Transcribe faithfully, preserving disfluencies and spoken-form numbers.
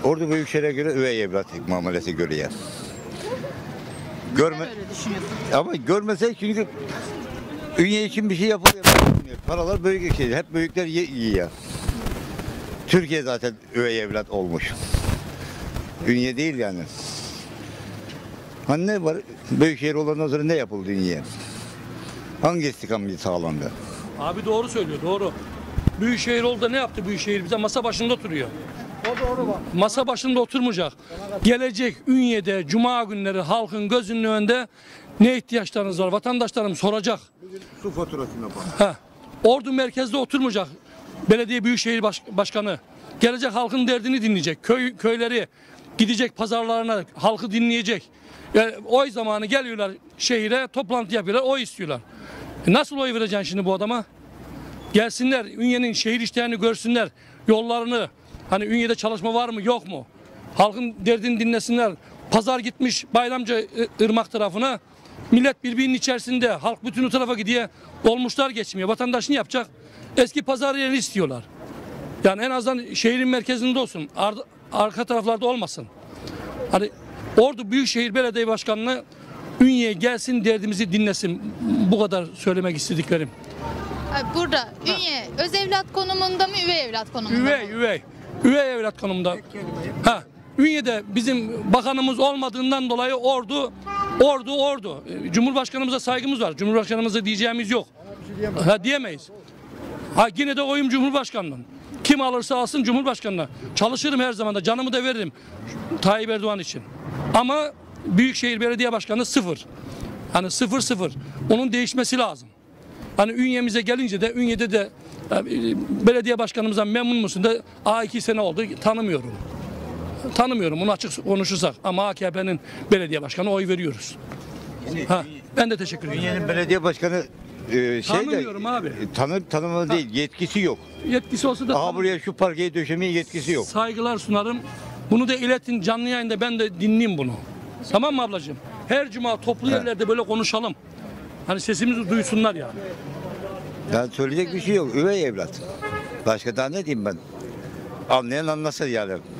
Ordu Büyükşehir'e göre üvey evlat muamelesi görüyor. Görme, Neden öyle düşünüyorsun? ama görmesek çünkü Ünye için bir şey yapılıyor. Paralar büyük şey. Hep büyükler yiyor. Türkiye zaten üvey evlat olmuş. Ünye değil yani. Hani ne var? Büyükşehir olandan sonra ne yapıldı Ünye'ye? Hangi istikamet sağlandı? Abi doğru söylüyor, doğru. Büyükşehir oldu da ne yaptı Büyükşehir? Bize masa başında oturuyor. O doğru bak. Masa başında oturmayacak. Gelecek Ünye'de cuma günleri halkın gözünün önünde ne ihtiyaçlarınız var? Vatandaşlarım soracak. Su faturasına bak. Ha. Ordu merkezde oturmayacak. Belediye Büyükşehir Baş- Başkanı gelecek halkın derdini dinleyecek. Köy köyleri gidecek pazarlarına halkı dinleyecek. Yani oy zamanı geliyorlar şehire toplantı yapıyorlar oy istiyorlar. E nasıl oy vereceksin şimdi bu adama? Gelsinler Ünye'nin şehir işlerini görsünler. Yollarını hani Ünye'de çalışma var mı yok mu? Halkın derdini dinlesinler. Pazar gitmiş Bayramca Irmak tarafına. Millet birbirinin içerisinde. Halk bütün o tarafa gidiyor. Dolmuşlar geçmiyor. Vatandaş ne yapacak? Eski pazar yeri istiyorlar. Yani en azından şehrin merkezinde olsun. Ar arka taraflarda olmasın. Hani Ordu Büyükşehir Belediye Başkanı'na Ünye'ye gelsin derdimizi dinlesin. Bu kadar söylemek istediklerim. Abi burada Ünye öz evlat konumunda mı üvey evlat konumunda mı? Üvey, üvey. Üvey evlat konumunda. Ha, Ünye'de bizim bakanımız olmadığından dolayı ordu, ordu, ordu. E, Cumhurbaşkanımıza saygımız var. Cumhurbaşkanımıza diyeceğimiz yok. Ha, diyemeyiz. Ha, yine de oyum Cumhurbaşkanı'nın. Kim alırsa alsın Cumhurbaşkanı'na. Çalışırım her zaman da. Canımı da veririm. Tayyip Erdoğan için. Ama Büyükşehir Belediye Başkanı sıfır. Hani sıfır sıfır. Onun değişmesi lazım. Hani Ünye'mize gelince de Ünye'de de e, belediye başkanımızdan memnun musun da A iki sene oldu tanımıyorum. Tanımıyorum bunu açık konuşursak ama A K P'nin belediye başkanı oy veriyoruz. Ha, ben de teşekkür ederim. Ünye'nin belediye başkanı e, şey de Tanımıyorum abi. e, tanı, tanımalı değil, yetkisi yok. Yetkisi olsa da Aha buraya şu parkeyi döşemeye yetkisi yok. saygılar sunarım. Bunu da iletin canlı yayında ben de dinleyeyim bunu. Tamam mı ablacığım? Her cuma toplu yerlerde böyle konuşalım. Hani sesimizi duysunlar yani. Yani söyleyecek bir şey yok. Üvey evlat. Başka daha ne diyeyim ben? Anlayan anlasın yani.